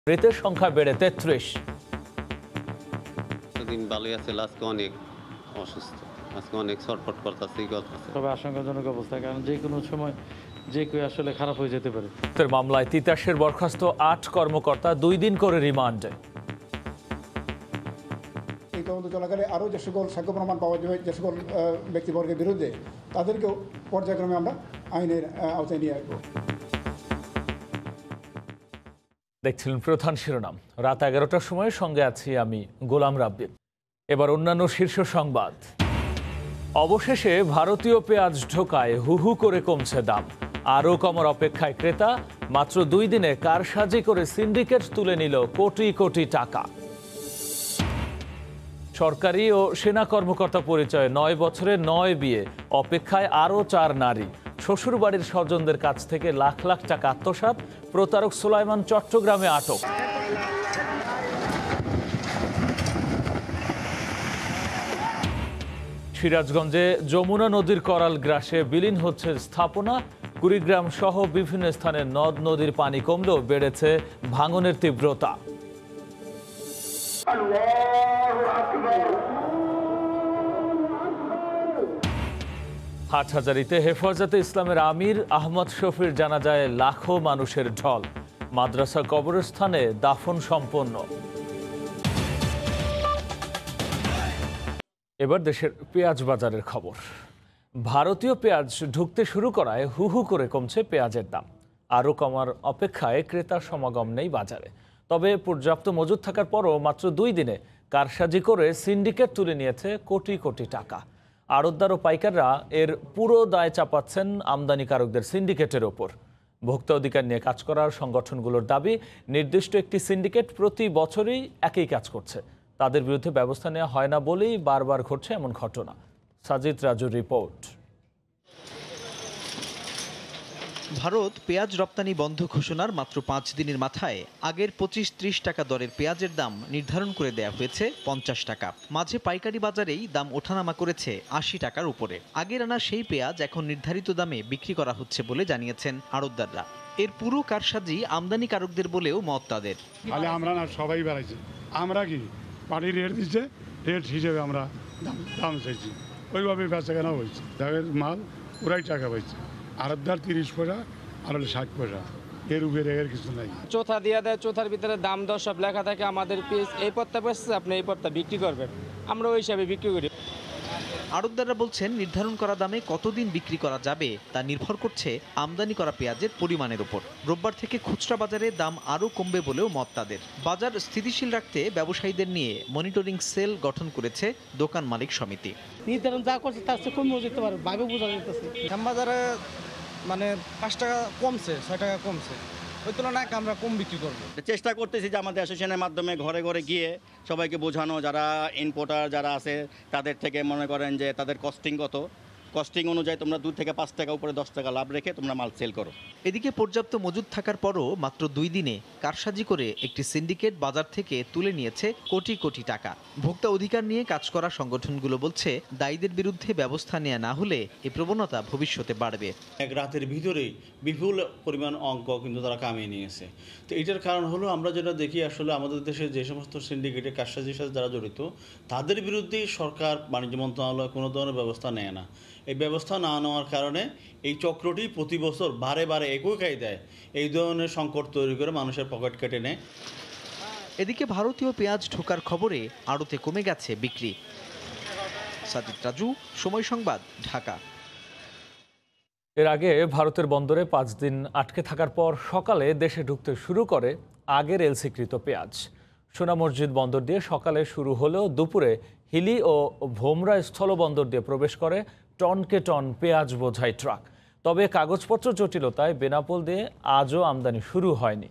মৃতের সংখ্যা বেড়ে ৩৩। দিন ভালোই আছে, আজকে অনেক অসুস্থ, আজকে অনেক ছটফট করতেছে। তবে আশঙ্কাজনক অবস্থা, কারণ যে কোনো সময় যে কেউ আসলে খারাপ হয়ে যেতে পারে। মামলায় তিতাসের বরখাস্ত ৮ কর্মকর্তা 2 দিন করে রিমান্ডে। এই তদন্ত চলাকালে আরও যে সকল সাক্ষ্য প্রমাণ পাওয়া যায়, যে সকল ব্যক্তিবর্গের বিরুদ্ধে, তাদেরকেও পর্যায়ক্রমে আমরা আইনের আওতায় নিয়ে আসবো। দেখছিলেন প্রধান শিরোনাম। রাত 11টার সময় সঙ্গে আছি আমি গোলাম রাব্বি। এবার অন্যান্য শীর্ষ সংবাদ। অবশেষে ভারতীয় পেঁয়াজ ঢোকায় হু হু করে কমছে দাম, আরও কমার অপেক্ষায় ক্রেতা। মাত্র 2 দিনে কারসাজি করে সিন্ডিকেট তুলে নিল কোটি কোটি টাকা। সরকারি ও সেনা কর্মকর্তা পরিচয়ে 9 বছরে 9 বিয়ে, অপেক্ষায় আরও 4 নারী। শ্বশুরবাড়ির স্বজনদের কাছ থেকে লাখ লাখ টাকা আত্মসাৎ, প্রতারক সুলাইমান চট্টগ্রামে আটক। সিরাজগঞ্জে যমুনা নদীর করাল গ্রাসে বিলীন হচ্ছে স্থাপনা। কুড়িগ্রাম সহ বিভিন্ন স্থানে নদ নদীর পানি কমলেও বেড়েছে ভাঙনের তীব্রতা। হাটহাজারীতে হেফাজতে ইসলামের আমির আহমদ শফির জানাজায় লাখো মানুষের ঢল। মাদ্রাসা কবরস্থানে দাফন সম্পন্ন। এবার দেশের পেঁয়াজ বাজারের খবর। ভারতীয় পেঁয়াজ ঢুকতে শুরু করায় হু হু করে কমছে পেঁয়াজের দাম। আরও কমার অপেক্ষায় ক্রেতার সমাগম নেই বাজারে। তবে পর্যাপ্ত মজুদ থাকার পরও মাত্র 2 দিনে কারসাজি করে সিন্ডিকেট তুলে নিয়েছে কোটি কোটি টাকা। আড়তদার ও পাইকাররা এর পুরো দায় চাপাচ্ছেন আমদানিকারকদের সিন্ডিকেটের ওপর। ভোক্তা অধিকার নিয়ে কাজ করার সংগঠনগুলোর দাবি, নির্দিষ্ট একটি সিন্ডিকেট প্রতি বছরই একই কাজ করছে। তাদের বিরুদ্ধে ব্যবস্থা নেওয়া হয় না বলেই বারবার ঘটছে এমন ঘটনা। সাজিদ রাজুর রিপোর্ট। ভারত পেঁয়াজ রপ্তানি বন্ধ ঘোষণার মাত্র 5 দিনের মাথায় আগের 25-30 টাকা দরের পেঁয়াজের দাম নির্ধারণ করে দেয়া হয়েছে 50 টাকা। মাঝে পাইকারি বাজারেই দাম ওঠানামা করেছে 80 টাকার উপরে। আগের আনা সেই পেঁয়াজ এখন নির্ধারিত দামে বিক্রি করা হচ্ছে বলে জানিয়েছেন আড়তদাররা। এর পুরো কারসাজি আমদানিকারকদের বলেও মত তাদের। আমরা না, সবাই বাড়াইছে। আমরা কি পার্টি রেট দিচ্ছে, রেট হিসেবে আমরা দাম চাইছি, ওইভাবে বেচা কেনা হয়েছে। যাদের মাল ওরাই টাকা পাইছে। আড়তদার 30 পয়সা আর 60 পয়সা, এর উপরে এর কিছু নাই। চোথা দিয়ে দেয়, চোথার ভিতরে দাম দর সব লেখা থাকে। আমাদের পিস এই পত্তা বেচছে, আপনি এই পত্তা বিক্রি করবেন, আমরা ওই হিসাবে বিক্রি করি। আড়তদাররা বলছেন, নির্ধারণ করা দামে কতদিন বিক্রি করা যাবে তা নির্ভর করছে আমদানি করা পেঁয়াজের পরিমাণের উপর। রোববার থেকে খুচরা বাজারে দাম আরও কমবে বলেও মত তাদের। বাজার স্থিতিশীল রাখতে ব্যবসায়ীদের নিয়ে মনিটরিং সেল গঠন করেছে দোকান মালিক সমিতি। নির্ধারণ যা করছে তার চেয়ে কমে যেতে পারে, ভাবে বোঝা যেতেছে। বাজারে মানে 5 টাকা কমছে, 6 টাকা কমছে, ওই তুলনায় আমরা কম বিক্রি করবো। চেষ্টা করতেছি যে আমাদের অ্যাসোসিয়েশনের মাধ্যমে ঘরে ঘরে গিয়ে সবাইকে বোঝানো, যারা ইম্পোর্টার যারা আছে তাদের থেকে মনে করেন যে তাদের কস্টিং কত, কস্টিং অনুযায়ী তোমরা 2 থেকে 5 টাকা উপরে 10 টাকা লাভ রেখে তোমরা মাল সেল করো। এদিকে পর্যাপ্ত মজুদ থাকার পরও মাত্র 2 দিনে কারসাজি করে একটি সিন্ডিকেট বাজার থেকে তুলে নিয়েছে কোটি কোটি টাকা। ভোক্তা অধিকার নিয়ে কাজ করা সংগঠনগুলো বলছে, দায়ীদের বিরুদ্ধে ব্যবস্থা নেওয়া না হলে এই প্রবণতা ভবিষ্যতে বাড়বে। এক রাতের ভিতরেই বিপুল পরিমাণ অঙ্ক কিন্তু তারা কামিয়ে নিয়েছে। তো এটার কারণ হলো, আমরা যেটা দেখি আসলে আমাদের দেশে যে সমস্ত সিন্ডিকেটের কারসাজির সাথে যারা জড়িত, তাদের বিরুদ্ধেই সরকার, বাণিজ্য মন্ত্রণালয় কোনো ধরনের ব্যবস্থা নেয় না। এই ব্যবস্থা না নেওয়ার কারণে এই চক্রটি প্রতি বছর বারে বারে একই কায়দায় এই ধরনের সংকট তৈরি করে মানুষের পকেট কেটে নেয়। এদিকে ভারতীয় পেঁয়াজ ঢোকার খবরে আড়তে কমে গেছে বিক্রি। সাজিদ রাজু, সময় সংবাদ, ঢাকা। এর আগে ভারতের বন্দরে 5 দিন আটকে থাকার পর সকালে দেশে ঢুকতে শুরু করে আগের এলসিকৃত পেঁয়াজ। সোনা মসজিদ বন্দর দিয়ে সকালে শুরু হলেও দুপুরে হিলি ও ভোমরা স্থলবন্দর দিয়ে প্রবেশ করে টনকে টন পেঁয়াজ বোঝাই ট্রাক। তবে কাগজপত্র জটিলতায় বেনাপোল দিয়ে আজও আমদানি শুরু হয়নি।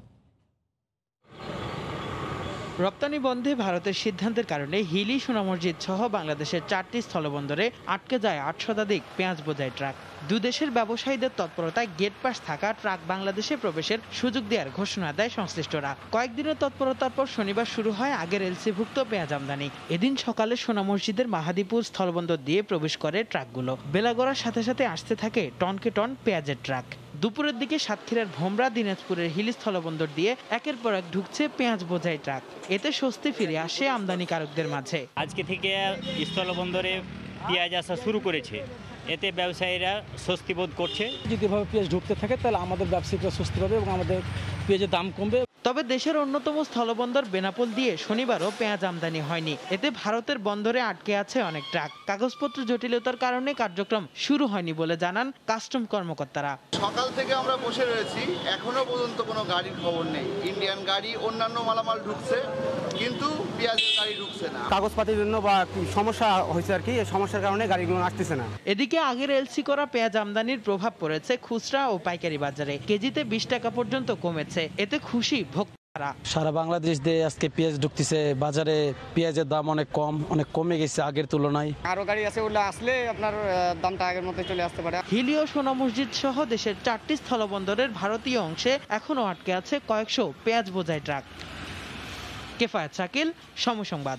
রপ্তানি বন্ধে ভারতের সিদ্ধান্তের কারণে হিলি, সোনা মসজিদ সহ বাংলাদেশের 4টি স্থলবন্দরে আটকে যায় 8 শতাধিক পেঁয়াজ বোঝাই ট্রাক। দুদেশের ব্যবসায়ীদের তৎপরতায় গেট পাস থাকা ট্রাক বাংলাদেশে প্রবেশের সুযোগ দেওয়ার ঘোষণা দেয় সংশ্লিষ্টরা। কয়েকদিনের তৎপরতার পর শনিবার শুরু হয় আগের এলসিভুক্ত পেঁয়াজ আমদানি। এদিন সকালে সোনা মসজিদের মাহাদীপুর স্থলবন্দর দিয়ে প্রবেশ করে ট্রাকগুলো। বেলা গড়ার সাথে সাথে আসতে থাকে টনকে টন পেঁয়াজের ট্রাক। দুপুরের দিকে সাতক্ষীরার ভোমরা, দিনাজপুরের হিলি স্থলবন্দর দিয়ে একের পর এক ঢুকছে পেঁয়াজ বোঝাই ট্রাক। এতে স্বস্তি ফিরে আসে আমদানিকারকদের মাঝে। আজকে থেকে স্থলবন্দরে পেঁয়াজ আসা শুরু করেছে, এতে ব্যবসায়ীরা স্বস্তি বোধ করছে। যদি এভাবে পেঁয়াজ ঢুকতে থাকে তাহলে আমাদের ব্যবসায়িকরা স্বস্তি পাবে এবং আমাদের পেঁয়াজের দাম কমবে। তবে দেশের অন্যতম স্থলবন্দর বেনাপোল দিয়ে শনিবারও পেঁয়াজ আমদানি হয়নি। এতে ভারতের বন্দরে আটকে আছে অনেক ট্রাক। কাগজপত্র জটিলতার কারণে কার্যক্রম শুরু হয়নি বলে জানান কাস্টম কর্মকর্তারা। সকাল থেকে আমরা বসে রয়েছি, এখনো পর্যন্ত কোনো গাড়ির খবর নেই। ইন্ডিয়ান গাড়ি, অন্যান্য মালামাল ঢুকছে, কিন্তু পেঁয়াজের গাড়ি ঢুকছে না। কাগজপাতির জন্য বা সমস্যা হয়েছে আর কি, এই সমস্যার কারণে গাড়িগুলো আসতেছে না। এদিকে আগের এলসি করা পেঁয়াজ আমদানির প্রভাব পড়েছে খুচরা ও পাইকারি বাজারে। কেজিতে 20 টাকা পর্যন্ত কমেছে। এতে খুশি ভোক্তারা। সারা বাংলাদেশ দিয়ে আজকে পেঁয়াজ ঢুকতেছে বাজারে। পেঁয়াজের দাম অনেক কমে গেছে আগের তুলনায়। আরো গাড়ি আছে, ওগুলো আসলে আপনার দামটা আগের মতো চলে আসতে পারে। হিলি ও সোনা মসজিদ সহ দেশের 4টি স্থলবন্দরের ভারতীয় অংশে এখনো আটকে আছে কয়েকশো পেঁয়াজ বোঝাই ট্রাক। কেফায়েত শাকিল, সময় সংবাদ।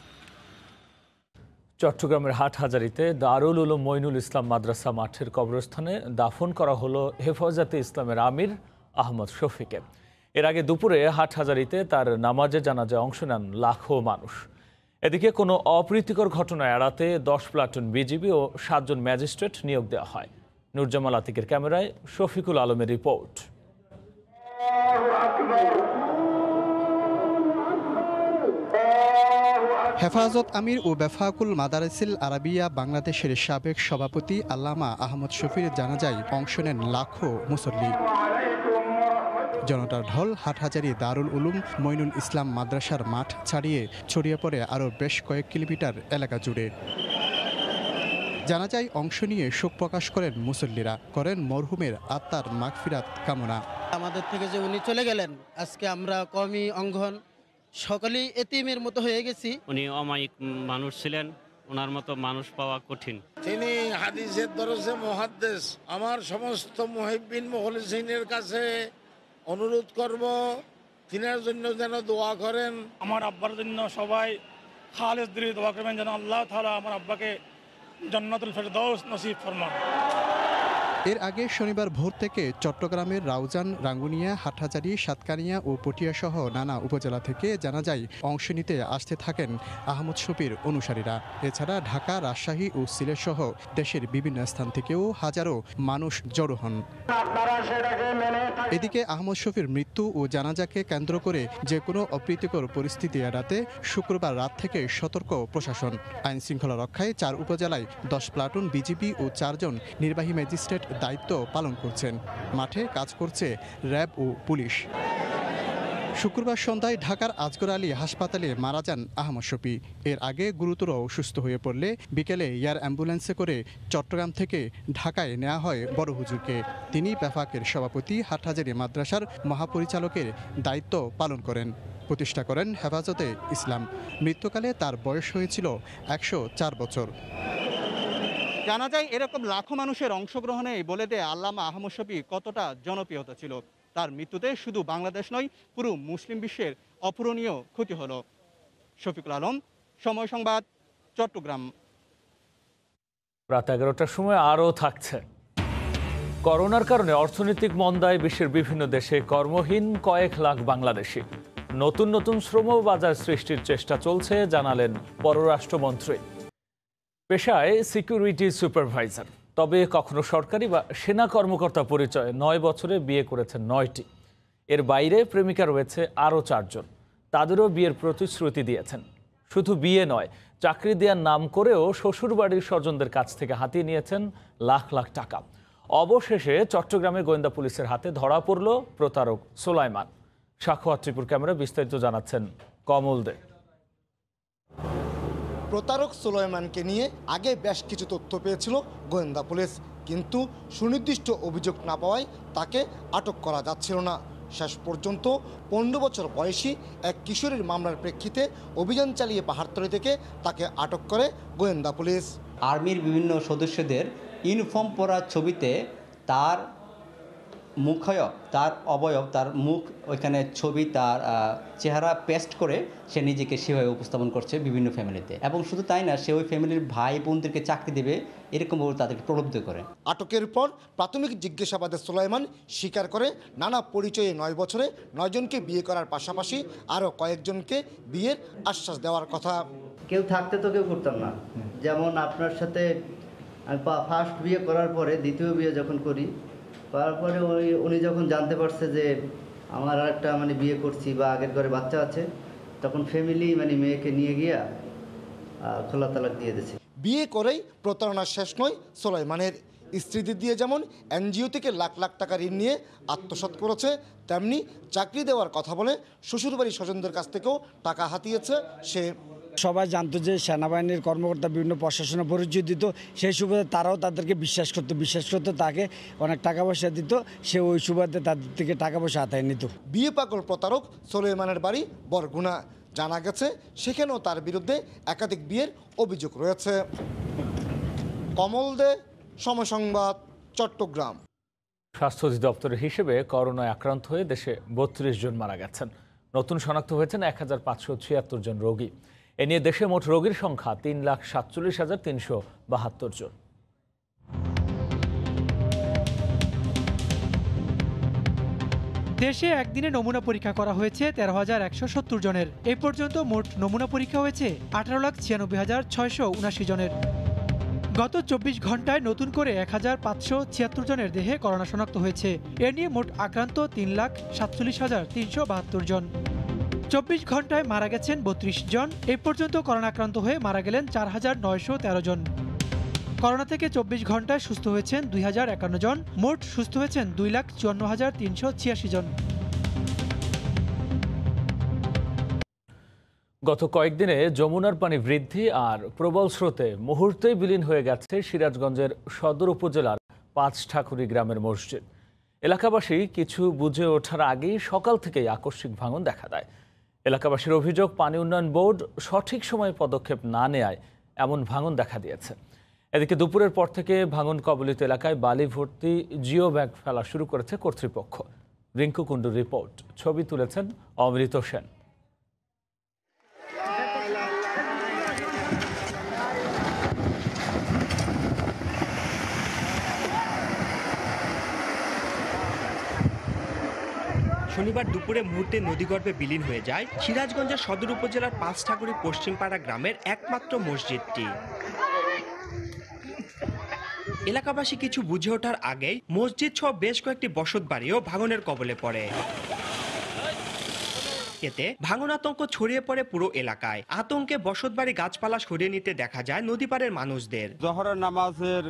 চট্টগ্রামের হাটহাজারীতে দারুল উলুম মঈনুল ইসলাম মাদ্রাসা মাঠের কবরস্থানে দাফন করা হলো হেফাজতে ইসলামের আমির আহমদ শফিকে। এর আগে দুপুরে হাটহাজারীতে তার নামাজে জানাজায় অংশ নেন লাখো মানুষ। এদিকে কোনো অপ্রীতিকর ঘটনা এড়াতে 10 প্লাটুন বিজিবি ও 7 জন ম্যাজিস্ট্রেট নিয়োগ দেওয়া হয়। নুরজামাল আতিকের ক্যামেরায় শফিকুল আলমের রিপোর্ট। হেফাজত আমির ও বেফাকুল মাদারিসিল আরাবিয়া বাংলাদেশের সাবেক সভাপতি আল্লামা আহমদ শফির জানাজায় অংশ নেন লাখো মুসল্লি। জনতার ঢল হাটহাজারী দারুল উলুম মঈনুল ইসলাম মাদ্রাসার মাঠ ছাড়িয়ে ছড়িয়ে পড়ে আরও বেশ কয়েক কিলোমিটার এলাকা জুড়ে। জানাজায় অংশ নিয়ে শোক প্রকাশ করেন মুসল্লিরা, করেন মরহুমের আত্মার মাগফিরাত কামনা। আমাদের থেকে যে উনি চলে গেলেন, আজকে আমরা কওমি অঙ্গন সকলেই এতিমের মতো হয়ে গেছি। উনি অমায়িক মানুষ ছিলেন, ওনার মতো মানুষ পাওয়া কঠিন। তিনি হাদিসের দরজে মুহাদ্দিস। আমার সমস্ত মুহিব্বিন মুখলিসিনের কাছে অনুরোধ করব, তিনার জন্য যেন দোয়া করেন। আমার আব্বার জন্য সবাই খালেস দিলে দোয়া করবেন, যেন আল্লাহ তাআলা আমার আব্বাকে জান্নাতুল ফেরদাউস নসিব ফরমান। এর আগে শনিবার ভোর থেকে চট্টগ্রামের রাউজান, রাঙ্গুনিয়া, হাটহাজারী, সাতকানিয়া ও পটিয়া সহ নানা উপজেলা থেকে জানাজায় অংশ নিতে আসতে থাকেন আহমদ শফির অনুসারীরা। এছাড়া ঢাকা, রাজশাহী ও সিলেট সহ দেশের বিভিন্ন স্থান থেকেও হাজারো মানুষ জড়ো হন। এদিকে আহমদ শফির মৃত্যু ও জানাজাকে কেন্দ্র করে যে কোনো অপ্রীতিকর পরিস্থিতি এড়াতে শুক্রবার রাত থেকে সতর্ক প্রশাসন। আইন শৃঙ্খলা রক্ষায় 4 উপজেলায় 10 প্লাটুন বিজিবি ও 4 জন নির্বাহী ম্যাজিস্ট্রেট দায়িত্ব পালন করছেন। মাঠে কাজ করছে র্যাব ও পুলিশ। শুক্রবার সন্ধ্যায় ঢাকার আজগর আলী হাসপাতালে মারা যান আহমদ শফি। এর আগে গুরুতর অসুস্থ হয়ে পড়লে বিকেলে এয়ার অ্যাম্বুলেন্সে করে চট্টগ্রাম থেকে ঢাকায় নেওয়া হয় বড় হুজুরকে। তিনি বেফাকের সভাপতি, হাটহাজারী মাদ্রাসার মহাপরিচালকের দায়িত্ব পালন করেন। প্রতিষ্ঠা করেন হেফাজতে ইসলাম। মৃত্যুকালে তার বয়স হয়েছিল 104 বছর। জানা যায় এরকম লাখো মানুষের অংশগ্রহণে বলে দেয় আল্লামা আহমদ শফি কতটা জনপ্রিয়তা ছিল। তার মৃত্যুতে শুধু বাংলাদেশ নয়, পুরো মুসলিম বিশ্বের অপূরণীয় ক্ষতি হলো। শফিকুল আলম, সময় সংবাদ, চট্টগ্রাম। রাত 11টার সময় আরও থাকছে। করোনার কারণে অর্থনৈতিক মন্দায় বিশ্বের বিভিন্ন দেশে কর্মহীন কয়েক লাখ বাংলাদেশি। নতুন নতুন শ্রম বাজার সৃষ্টির চেষ্টা চলছে জানালেন পররাষ্ট্রমন্ত্রী। পেশায় সিকিউরিটি সুপারভাইজার, তবে কখনো সরকারি বা সেনা কর্মকর্তা পরিচয়ে 9 বছরে বিয়ে করেছেন 9টি। এর বাইরে প্রেমিকা রয়েছে আরও 4 জন। তাদেরও বিয়ের প্রতিশ্রুতি দিয়েছেন। শুধু বিয়ে নয়, চাকরি দেওয়ার নাম করেও শ্বশুরবাড়ির স্বজনদের কাছ থেকে হাতিয়ে নিয়েছেন লাখ লাখ টাকা। অবশেষে চট্টগ্রামে গোয়েন্দা পুলিশের হাতে ধরা পড়ল প্রতারক সোলাইমান। সাখাওয়াত ত্রিপুর ক্যামেরা বিস্তারিত জানাচ্ছেন কমল দে। প্রতারক সোলাইমানকে নিয়ে আগে বেশ কিছু তথ্য পেয়েছিল গোয়েন্দা পুলিশ, কিন্তু সুনির্দিষ্ট অভিযোগ না পাওয়ায় তাকে আটক করা যাচ্ছিল না। শেষ পর্যন্ত 15 বছর বয়সী এক কিশোরীর মামলার প্রেক্ষিতে অভিযান চালিয়ে পাহাড়তলী থেকে তাকে আটক করে গোয়েন্দা পুলিশ। আর্মির বিভিন্ন সদস্যদের ইউনিফর্ম পরা ছবিতে তার মুখায়ব তার অবয়ব, তার মুখ, ওইখানে ছবি, তার চেহারা পেস্ট করে সে নিজেকে সেভাবে উপস্থাপন করছে বিভিন্ন ফ্যামিলিতে। এবং শুধু তাই না, সে ওই ফ্যামিলির ভাই বোনদেরকে চাকরি দেবে এরকমভাবে তাদেরকে প্রলুব্ধ করে। আটকের পর প্রাথমিক জিজ্ঞাসাবাদে সুলাইমান স্বীকার করে নানা পরিচয়ে 9 বছরে 9 জনকে বিয়ে করার পাশাপাশি আরও কয়েকজনকে বিয়ের আশ্বাস দেওয়ার কথা। কেউ থাকতে তো কেউ করতাম না, যেমন আপনার সাথে আমি ফার্স্ট বিয়ে করার পরে দ্বিতীয় বিয়ে যখন করি, তারপরে উনি যখন জানতে পারছে যে আমার আরেকটা বিয়ে করছি বা আগের ঘরে বাচ্চা আছে, তখন ফ্যামিলি মেয়েকে নিয়ে গিয়া খোলা তালাক দিয়ে দিয়েছে। বিয়ে করেই প্রতারণা শেষ নয় সুলাইমানের। স্ত্রীদের দিয়ে যেমন এনজিও থেকে লাখ লাখ টাকা ঋণ নিয়ে আত্মসাৎ করেছে, তেমনি চাকরি দেওয়ার কথা বলে শ্বশুরবাড়ির স্বজনদের কাছ থেকেও টাকা হাতিয়েছে সে। সবাই জানতো যে সেনাবাহিনীর কর্মকর্তা বিভিন্ন প্রশাসনে পরিচয় দিত, সেই সুবাদে তারাও তাদেরকে বিশ্বাস করতো, তাকে অনেক টাকা পয়সা দিত, সে ওই সুবাদে তাদের থেকে টাকা পয়সা আদায় নিত। বিয়ে পাগল প্রতারক সুলাইমানের বাড়ি বরগুনা। জানা গেছে সেখানেও তার বিরুদ্ধে একাধিক বিয়ের অভিযোগ রয়েছে। কমল দে, সময় সংবাদ, চট্টগ্রাম। স্বাস্থ্য অধিদপ্তরের হিসেবে করোনায় আক্রান্ত হয়ে দেশে 32 জন মারা গেছেন। নতুন শনাক্ত হয়েছেন 1576 জন রোগী। এ নিয়ে দেশে মোট রোগীর সংখ্যা 3,47,372 জন। দেশে একদিনে নমুনা পরীক্ষা করা হয়েছে 13,170 জনের। এই পর্যন্ত মোট নমুনা পরীক্ষা হয়েছে 18,96,679 জনের। গত 24 ঘন্টায় নতুন করে 1,576 জনের দেহে করোনা শনাক্ত হয়েছে। এ নিয়ে মোট আক্রান্ত 3,47,372 জন। 24 ঘন্টায় মারা গেছেন 32 জন। এই পর্যন্ত করোনা আক্রান্ত হয়ে মারা গেলেন 4,913 জন। করোনা থেকে 24 ঘন্টায় সুস্থ হয়েছেন 2,051 জন। মোট সুস্থ হয়েছেন 2,54,386 জন। গত কয়েকদিনে যমুনার পানি বৃদ্ধি আর প্রবল স্রোতে মুহূর্তেই বিলীন হয়ে গেছে সিরাজগঞ্জের সদর উপজেলার 5 ঠাকুরি গ্রামের মসজিদ। এলাকাবাসী কিছু বুঝে ওঠার আগেই সকাল থেকেই আকস্মিক ভাঙন দেখা দেয়। এলাকাবাসীর অভিযোগ, পানি উন্নয়ন বোর্ড সঠিক সময়ে পদক্ষেপ না নেয়ায় এমন ভাঙন দেখা দিয়েছে। এদিকে দুপুরের পর থেকে ভাঙন কবলিত এলাকায় বালি ভর্তি জিও ব্যাগ ফেলা শুরু করেছে কর্তৃপক্ষ। রিঙ্কু কুণ্ডুর রিপোর্ট, ছবি তুলেছেন অমৃত সেন। শনিবার দুপুরে মুহূর্তে নদীগর্ভে বিলীন হয়ে যায় সিরাজগঞ্জের সদর উপজেলার 5 ঠাকুরি পশ্চিমপাড়া গ্রামের একমাত্র মসজিদটি। এলাকাবাসী কিছু বুঝে ওঠার আগেই মসজিদ সহ বেশ কয়েকটি বসত বাড়িও ভাঙনের কবলে পড়ে। এতে ভাঙন আতঙ্ক ছড়িয়ে পড়ে পুরো এলাকায়। আতঙ্কে বসতবাড়ি গাছপালা সরিয়ে নিতে দেখা যায় নদীপাড়ের মানুষদের। জোহরের নামাজের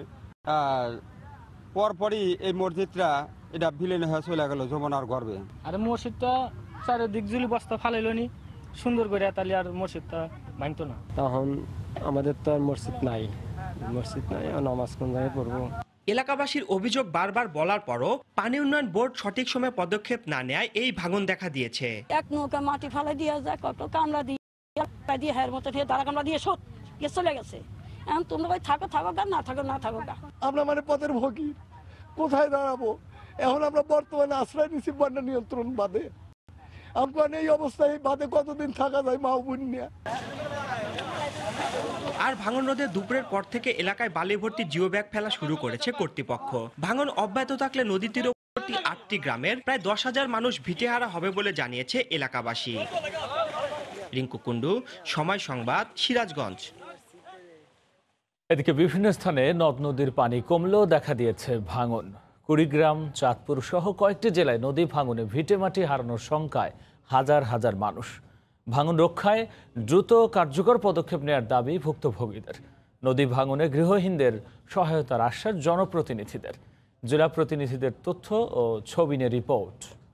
পরপরই এই মসজিদটা এটা বিলীন হয়ে চলে গেল যমুনার গর্ভে। আর মসজিদটা চারিদিক জুলি বস্তা ফালাইলো নি সুন্দর করে, তাহলে আর মসজিদটা ভাঙতো না। তখন আমাদের তো আর মসজিদ নাই, নামাজ কোন জায়গায় পড়বো। এলাকাবাসীর অভিযোগ, বারবার বলার পরও পানি উন্নয়ন বোর্ড সঠিক সময়ে পদক্ষেপ না নেয় এই ভাঙন দেখা দিয়েছে। এক নৌকা মাটি ফালাই দিয়ে যায়, কত কামড়া দিয়ে হের মতো দাঁড়া কামড়া দিয়ে চলে গেছে। এখন তোমরা ভাই থাকো গা, না থাকো গা। আমরা পথের ভোগী, কোথায় দাঁড়াবো? এখন আমরা বর্তমানে আশ্রয় নিচ্ছি বন্যা নিয়ন্ত্রণ বাদে। আমরা এই অবস্থায় বাদে কতদিন থাকা যায় মা বোন নিয়ে। আর ভাঙন রোধে দুপুরের পর থেকে এলাকায় বালি ভর্তি জিও ব্যাগ ফেলা শুরু করেছে কর্তৃপক্ষ। ভাঙন অব্যাহত থাকলে নদী তীরবর্তী 8টি গ্রামের প্রায় 10,000 মানুষ ভিটেহারা হবে বলে জানিয়েছে এলাকাবাসী। রিঙ্কু কুণ্ডু, সময় সংবাদ, সিরাজগঞ্জ। এদিকে বিভিন্ন স্থানে নদ নদীর পানি কমলেও দেখা দিয়েছে ভাঙন। কুড়িগ্রাম, চাঁদপুর সহ কয়েকটি জেলায় নদী ভাঙনে ভিটেমাটি হারানোর শঙ্কায় হাজার হাজার মানুষ। ভাঙন রক্ষায় দ্রুত কার্যকর পদক্ষেপ নেওয়ার দাবি ভুক্তভোগীদের। নদী ভাঙনে গৃহহীনদের সহায়তার আশ্বাস জনপ্রতিনিধিদের। জেলা প্রতিনিধিদের তথ্য ও ছবি নিয়ে রিপোর্ট।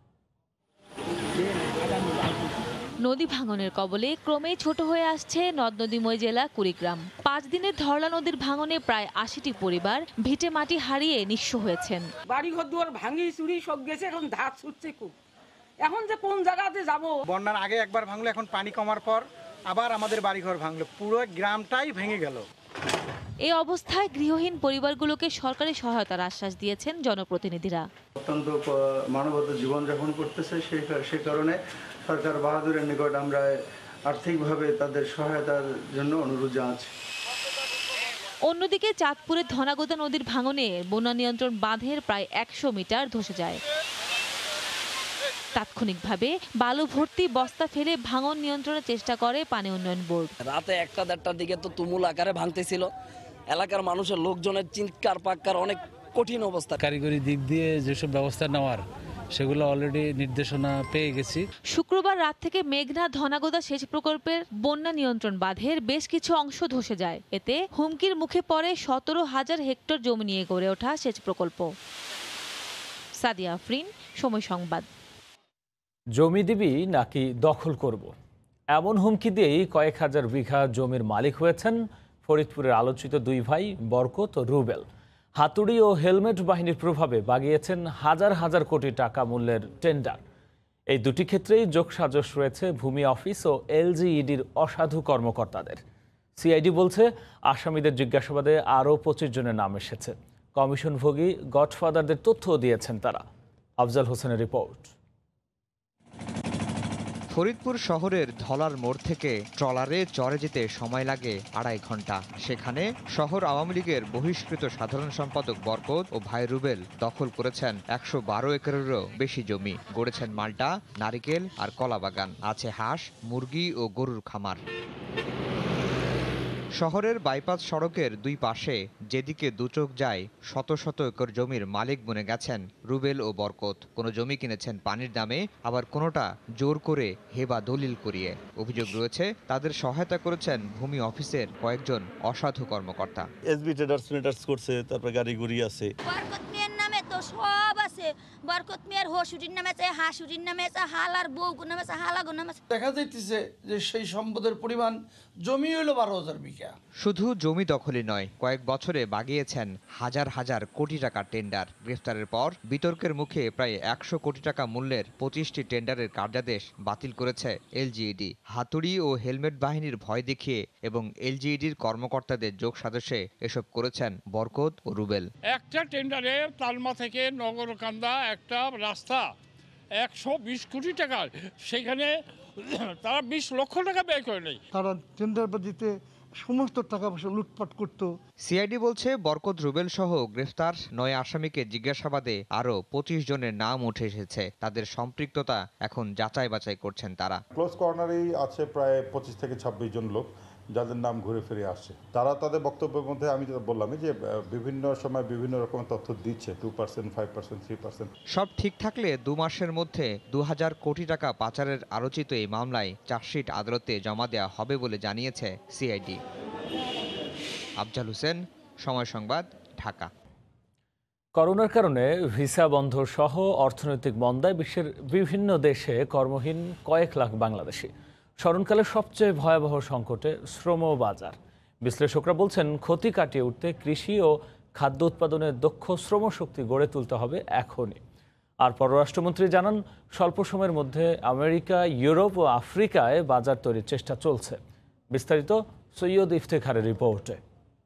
নদী ভাঙনের কবলে ক্রমেই ছোট হয়ে আসছে নদ নদীময় জেলা কুড়িগ্রাম। 5 দিনের ধরলা নদীর ভাঙনে প্রায় 80টি পরিবার ভিটে মাটি হারিয়ে নিঃস্ব হয়েছেন। বাড়িঘর দুয়ার ভাঙি চুরি সব গেছে, এখন ধার ছুটছে খুব। এখন যে কোন জায়গাতে যাব? বন্যার আগে একবার ভাঙলো, এখন পানি কমার পর আবার আমাদের বাড়িঘর ভাঙলো, পুরো গ্রামটাই ভেঙে গেল। এই অবস্থায় গৃহহীন পরিবারগুলোকে সরকারি সহায়তার আশ্বাস দিয়েছেন জনপ্রতিনিধিরা। অত্যন্ত মানবত জীবনযাপন করতেছে, সে কারণে সরকার বাহাদুরের নিকট আমরা আর্থিকভাবে তাদের সহায়তার জন্য অনুরোধ জানাচ্ছি। অন্যদিকে চাঁদপুরের ধনাগোদা নদীর ভাঙনে বন্যা নিয়ন্ত্রণ বাঁধের প্রায় 100 মিটার ধসে যায়। তাৎক্ষণিকভাবে বালু ভর্তি বস্তা ফেলে ভাঙন নিয়ন্ত্রণের চেষ্টা করে পানি উন্নয়ন বোর্ড। রাতে 1টা-1:30টার দিকে তো তুমুল আকারে ভাঙতেছিল, এলাকার মানুষের লোকজনের চিৎকার পাক্কার অনেক কঠিন অবস্থা। কারিগরি দিক দিয়ে যেসব ব্যবস্থা নেওয়ার সেগুলো অলরেডি নির্দেশনা পেয়ে গেছি। শুক্রবার রাত থেকে মেঘনা ধনাগোদা সেচ প্রকল্পের বন্যা নিয়ন্ত্রণ বাঁধের বেশ কিছু অংশ ধসে যায়। এতে হুমকির মুখে পড়ে 17,000 হেক্টর জমি নিয়ে গড়ে ওঠা সেচ প্রকল্প। সাদিয়া আফরিন, সময় সংবাদ। জমি দিবি নাকি দখল করব, এমন হুমকি দিয়েই কয়েক হাজার বিঘা জমির মালিক হয়েছেন ফরিদপুরের আলোচিত দুই ভাই বরকত ও রুবেল। হাতুড়ি ও হেলমেট বাহিনীর প্রভাবে বাগিয়েছেন হাজার হাজার কোটি টাকা মূল্যের টেন্ডার। এই দুটি ক্ষেত্রেই যোগসাজশ রয়েছে ভূমি অফিস ও এলজিইডির অসাধু কর্মকর্তাদের। সিআইডি বলছে আসামিদের জিজ্ঞাসাবাদে আরও 25 জনের নাম এসেছে। কমিশনভোগী গডফাদারদের তথ্যও দিয়েছেন তারা। আফজাল হোসেনের রিপোর্ট। ফরিদপুর শহরের ধলার মোড় থেকে ট্রলারে চরে যেতে সময় লাগে 2.5 ঘন্টা। সেখানে শহর আওয়ামী লীগের বহিষ্কৃত সাধারণ সম্পাদক বরকত ও ভাই রুবেল দখল করেছেন 112 একরেরও বেশি জমি। গড়েছেন মাল্টা, নারিকেল আর কলা বাগান। আছে হাঁস, মুরগি ও গরুর খামার। শহরের বাইপাস সড়কের দুই পাশে যেদিকে দুচোখ যায় শত শত একর জমির মালিক বনে গেছেন রুবেল ও বরকত। কোনো জমি কিনেছেন পানির দামে, আবার কোনোটা জোর করে হেবা দলিল করিয়ে। অভিযোগ রয়েছে তাদের সহায়তা করেছেন ভূমি অফিসের কয়েকজন অসাধু কর্মকর্তা। এসবি ট্রেডার্স করছে, তারপর গাড়ি গুড়ি আছে। বরকত মিয়ার নামে তো সব আছে। বরকত মিয়ার হসুরির নামে আছে, হাসুরির নামে আছে, হালার বউ নামে আছে, হালাগো নামে আছে। দেখা যাইতেছে যে সেই সম্পদের পরিমাণ জমি হইল 12,000 বিঘা। শুধু জমি দখলই নয়, কয়েক বছরে বাগিয়েছেন হাজার হাজার কোটি টাকা টেন্ডার। গ্রেফতারের পর বিতর্কের মুখে প্রায় 100 কোটি টাকা মূল্যের 25টি টেন্ডারের কার্যাদেশ বাতিল করেছে এলজিইডি। হাতুড়ি ও হেলমেট বাহিনীর ভয় দেখিয়ে এবং এলজিইডির কর্মকর্তাদের যোগ সাজশে এসব করেছেন বরকত ও রুবেল। একটা টেন্ডারে তালমা থেকে নগরকান্দা একটা রাস্তা 120 কোটি টাকা, সেখানে তারা 20 লক্ষ টাকা ব্যয় করে নেই। তারা টেন্ডার দিতে সমস্ত টাকা পয়সা লুটপাট করত। সিআইডি বলছে বরকত, রুবেল সহ গ্রেফতার 9 আসামিকে জিজ্ঞাসাবাদে আরও 25 জনের নাম উঠে এসেছে। তাদের সম্পৃক্ততা এখন যাচাই বাছাই করছেন তারা। ক্লোজ কর্নারেই আছে প্রায় 25 থেকে 26 জন লোক যাদের নাম ঘুরে ফিরে আসছে। তারা তাদের বক্তব্যের মধ্যে আমি যেটা বললাম যে বিভিন্ন সময় বিভিন্ন রকমের তথ্য দিচ্ছে, 2%, 5%, 3%। সব ঠিক থাকলে 2 মাসের মধ্যে 2000 কোটি টাকা পাচারের আলোচিত এই মামলায় চার্জশিট আদালতে জমা দেওয়া হবে বলে জানিয়েছে সিআইডি। আফজাল হোসেন, সময় সংবাদ, ঢাকা। করোনার কারণে ভিসা বন্ধ সহ অর্থনৈতিক মন্দায় বিশ্বের বিভিন্ন দেশে কর্মহীন কয়েক লাখ বাংলাদেশি। স্মরণকালে সবচেয়ে ভয়াবহ সংকটে শ্রম বাজার। বিশ্লেষকরা বলছেন ক্ষতি কাটিয়ে উঠতে কৃষি ও খাদ্য উৎপাদনের দক্ষ শ্রমশক্তি গড়ে তুলতে হবে এখনই। আর পররাষ্ট্রমন্ত্রী জানান স্বল্প সময়ের মধ্যে আমেরিকা, ইউরোপ ও আফ্রিকায় বাজার তৈরির চেষ্টা চলছে। বিস্তারিত সৈয়দ ইফতেখারের রিপোর্টে।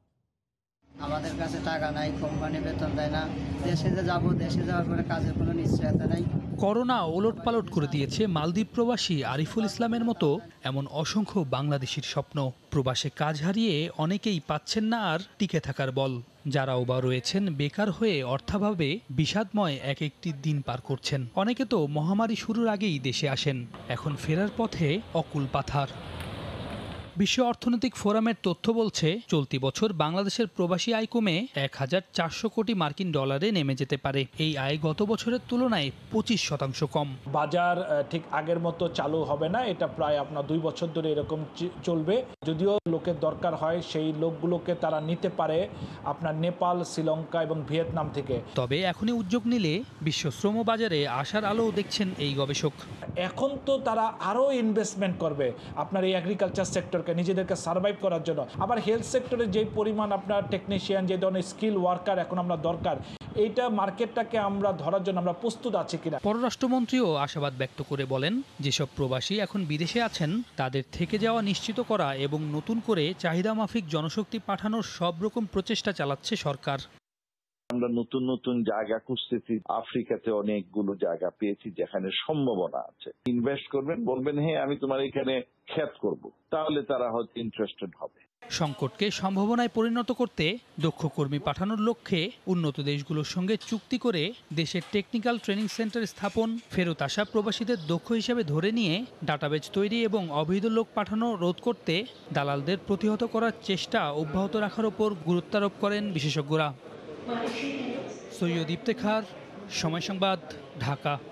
আমাদের কাছে টাকা নাই, কোম্পানি বেতন দেয় না, দেশে যাওয়ার পরে কাজের কোনো নিশ্চয়তা নাই। করোনা ওলটপালট করে দিয়েছে মালদ্বীপ প্রবাসী আরিফুল ইসলামের মতো এমন অসংখ্য বাংলাদেশির স্বপ্ন। প্রবাসে কাজ হারিয়ে অনেকেই পাচ্ছেন না আর টিকে থাকার বল। যারাও বা রয়েছেন বেকার হয়ে অর্থাভাবে বিষাদময় এক একটি দিন পার করছেন। অনেকে তো মহামারী শুরুর আগেই দেশে আসেন, এখন ফেরার পথে অকুল পাথার। বিশ্ব অর্থনৈতিক ফোরামের তথ্য বলছে চলতি বছর বাংলাদেশের প্রবাসী আয় কমে 1400 কোটি মার্কিন ডলারে নেমে যেতে পারে। এই আয় গত বছরের তুলনায় 25% কম। বাজার ঠিক আগের মতো চালু হবে না, এটা প্রায় আপনার 2 বছর ধরে এরকম চলবে। যদিও লোকের দরকার হয়, সেই লোকগুলোকে তারা নিতে পারে আপনার নেপাল, শ্রীলঙ্কা এবং ভিয়েতনাম থেকে। তবে এখনই উদ্যোগ নিলে বিশ্ব শ্রম বাজারে আশার আলো দেখছেন এই গবেষক। এখন তো তারা আরও ইনভেস্টমেন্ট করবে আপনার এই এগ্রিকালচার সেক্টরকে, নিজেদেরকে সার্ভাইভ করার জন্য। আবার হেলথ সেক্টরে যে পরিমাণ আপনার টেকনিশিয়ান, যে ধরনের স্কিল ওয়ার্কার এখন আমরা দরকার, এইটা মার্কেটটাকে আমরা ধরার জন্য আমরা প্রস্তুত আছি কিনা। পররাষ্ট্রমন্ত্রীও আশাবাদ ব্যক্ত করে বলেন, যেসব প্রবাসী এখন বিদেশে আছেন তাদের থেকে যাওয়া নিশ্চিত করা এবং নতুন করে চাহিদা মাফিক জনশক্তি পাঠানোর সব রকম প্রচেষ্টা চালাচ্ছে সরকার। আমরা নতুন নতুন জায়গা খুঁজতেছি, আফ্রিকাতে অনেকগুলো জায়গা পেয়েছি যেখানে সম্ভাবনা আছে। ইনভেস্ট করবেন, বলবেন হ্যাঁ আমি তোমার এখানে খ্যাত করব, তাহলে তারা হয়তো ইন্টারেস্টেড হবে। সংকটকে সম্ভাবনায় পরিণত করতে দক্ষ কর্মী পাঠানোর লক্ষ্যে উন্নত দেশগুলোর সঙ্গে চুক্তি করে দেশের টেকনিক্যাল ট্রেনিং সেন্টার স্থাপন, ফেরত আসা প্রবাসীদের দক্ষ হিসেবে ধরে নিয়ে ডাটাবেজ তৈরি এবং অবৈধ লোক পাঠানো রোধ করতে দালালদের প্রতিহত করার চেষ্টা অব্যাহত রাখার ওপর গুরুত্বারোপ করেন বিশেষজ্ঞরা। সৈয়দ ইফতেখার, সময় সংবাদ, ঢাকা।